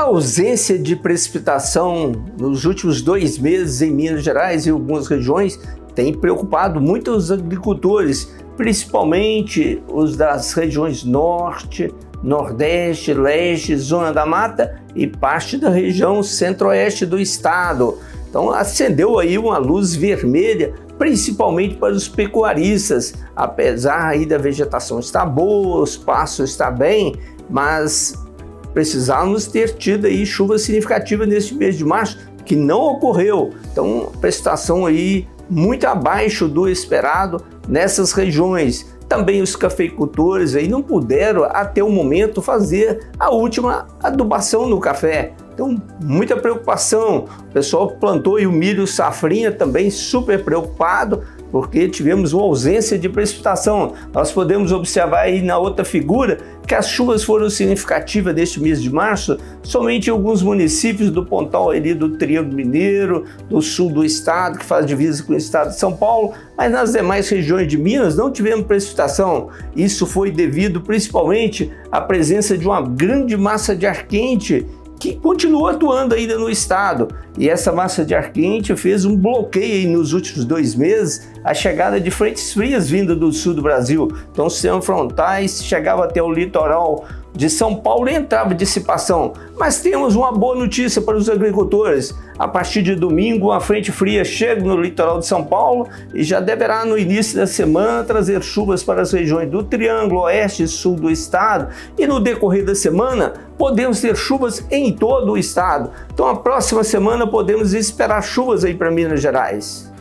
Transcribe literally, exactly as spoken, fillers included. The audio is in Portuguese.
ausência de precipitação nos últimos dois meses em Minas Gerais e algumas regiões tem preocupado muitos agricultores, principalmente os das regiões Norte, Nordeste, Leste, Zona da Mata e parte da região Centro-Oeste do estado. Então acendeu aí uma luz vermelha, principalmente para os pecuaristas, apesar aí da vegetação estar boa, os pastos está bem, mas precisávamos ter tido aí chuva significativa neste mês de março, que não ocorreu. Então, precipitação aí muito abaixo do esperado nessas regiões. Também os cafeicultores aí não puderam até o momento fazer a última adubação no café. Então, muita preocupação. O pessoal que plantou aí o milho safrinha também super preocupado, porque tivemos uma ausência de precipitação. Nós podemos observar aí na outra figura que as chuvas foram significativas neste mês de março somente em alguns municípios do Pontal ali do Triângulo Mineiro, do sul do estado, que faz divisa com o estado de São Paulo, mas nas demais regiões de Minas não tivemos precipitação. Isso foi devido principalmente à presença de uma grande massa de ar quente que continua atuando ainda no estado. E essa massa de ar quente fez um bloqueio aí nos últimos dois meses a chegada de frentes frias vindas do sul do Brasil. Então, os sistemas frontais chegavam até o litoral de São Paulo e entrava dissipação. Mas temos uma boa notícia para os agricultores. A partir de domingo, a frente fria chega no litoral de São Paulo e já deverá, no início da semana, trazer chuvas para as regiões do Triângulo Oeste e Sul do estado. E no decorrer da semana, podemos ter chuvas em todo o estado. Então, a próxima semana podemos esperar chuvas aí para Minas Gerais.